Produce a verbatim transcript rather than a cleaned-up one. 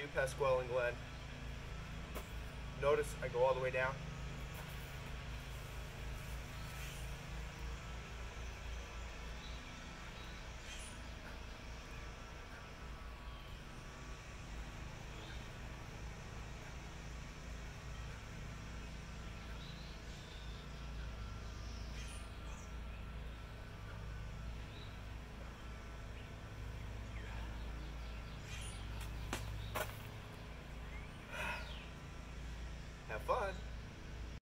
do Pasquale and Glenn. Notice I go all the way down. Have fun.